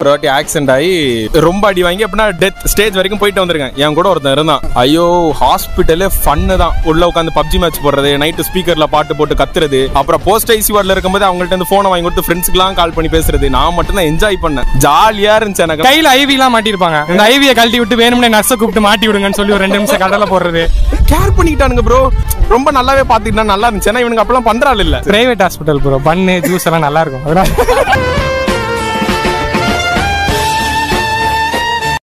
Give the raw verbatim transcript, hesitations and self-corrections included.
ஒரு வாட்டி ஆக்சிடென்ட் ஆகி ரொம்ப அடி வாங்கி அப்படின்னா டெத் ஸ்டேஜ் வரைக்கும் போயிட்டு வந்திருக்கேன். என் கூட ஒருத்தன் இருந்தான். ஐயோ ஹாஸ்பிட்டலே ஃபன்னு தான். உள்ள உட்காந்து பப்ஜி மேட்ச் போடுறது, நைட்டு ஸ்பீக்கர்ல பாட்டு போட்டு கத்துறது, அப்புறம் போஸ்ட் ஐசி வார்டில் இருக்கும்போது அவங்கள்ட்ட இருந்து போனை வாங்கி கொடுத்து ஃப்ரெண்ட்ஸ்க்குலாம் கால் பண்ணி பேசுறது. நான் மட்டும் தான் என்ஜாய் பண்ணேன். ஜாலியா இருந்துச்சு. எனக்கு கையில ஐவி எல்லாம் மாட்டிருப்பாங்க. இந்த ஐவியை கழட்டி விட்டு வேணும்னே நர்ஸை கூப்பிட்டு மாட்டி விடுங்கன்னு சொல்லி ஒரு ரெண்டு நிமிஷம் கடலை போடுறது. கேர் பண்ணிக்கிட்டானுங்க ப்ரோ. ரொம்ப நல்லாவே பாத்துக்கிட்டா நல்லா இருந்துச்சு. ஏன்னா இவனுக்கு அப்பெல்லாம் பண்றாள் இல்ல. Private hospital bro. பண்ணு ஜூஸ் எல்லாம் நல்லா இருக்கும்.